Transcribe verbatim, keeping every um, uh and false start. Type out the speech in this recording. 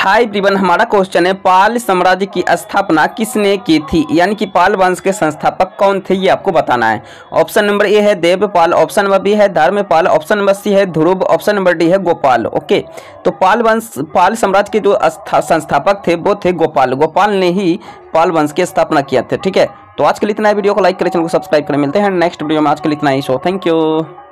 Hi everyone, हमारा question है पाल साम्राज्य की स्थापना किसने की थी, यानी कि पाल वंश के संस्थापक कौन थे, ये आपको बताना है। ऑप्शन नंबर ए है देवपाल, ऑप्शन नंबर बी है धर्मपाल, ऑप्शन नंबर सी है ध्रुव, ऑप्शन नंबर डी है गोपाल। ओके, तो पाल वंश पाल साम्राज्य के जो संस्थापक थे वो थे गोपाल। गोपाल ने ही पाल वंश की स्थापना किया था। ठीक है, तो आज के लिए इतना, वीडियो को लाइक करें, चैनल को सब्सक्राइब करें। मिलते हैं नेक्स्ट वीडियो में, आज के लिए इतना ही। So thank you.